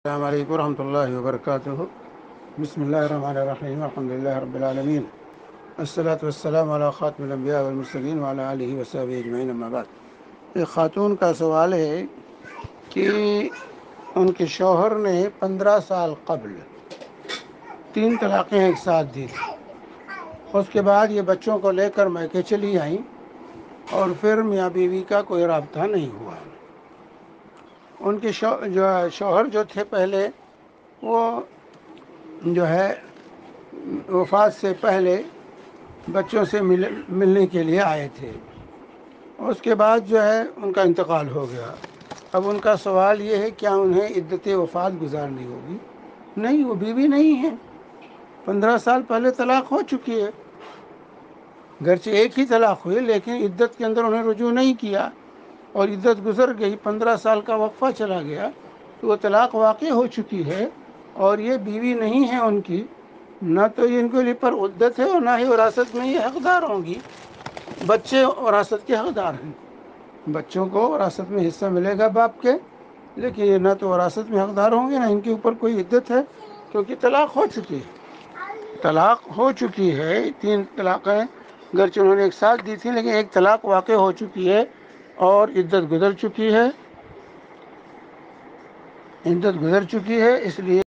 السلام علیکم ورحمۃ اللہ وبرکاتہ۔ بسم اللہ الرحمن الرحیم، الحمد للہ رب العالمین، الصلاۃ والسلام علی خاتم الانبیاء والمرسلین وعلی آلہ وصحبہ اجمعین، اما بعد۔ ایک خاتون کا سوال ہے کہ ان کے شوہر نے 15 سال قبل 3 طلاقیں ایک ساتھ دی تھیں، اس کے بعد یہ بچوں کو لے کر میکے چلی آئیں اور پھر میاں بیوی کا کوئی رابطہ نہیں ہوا۔ ان کے شوہر جو تھے پہلے، وہ جو ہے وفات سے پہلے بچوں سے ملنے کے لیے آئے تھے، اس کے بعد جو ہے ان کا انتقال ہو گیا۔ اب ان کا سوال یہ ہے کیا انہیں عدت وفات گزارنی ہوگی؟ نہیں، وہ بیوی نہیں ہے، 15 سال پہلے طلاق ہو چکی ہے، گرچہ ایک ہی طلاق ہوئی لیکن عدت کے اندر انہیں رجوع نہیں کیا اور عدت گزر گئی، 15 سال کا وقفہ چلا گیا تو وہ طلاق واقع ہو چکی ہے اور یہ بیوی نہیں ہے ان کی، نہ تو ان کے لیے پر عدت ہے اور نہ ہی وراثت میں یہ حقدار ہوں گی۔ بچے وراثت کے حقدار ہیں، بچوں کو وراثت میں حصہ ملے گا باپ کے، لیکن یہ نہ تو وراثت میں حقدار ہوں گے نہ ان کے اوپر کوئی عدت ہے، کیونکہ طلاق ہو چکی ہے، طلاق ہو چکی ہے۔ 3 طلاقیں گرچہ انہوں نے ایک ساتھ دی تھی لیکن ایک طلاق واقع ہو چکی ہے اور عدت گزر چکی ہے، اس لیے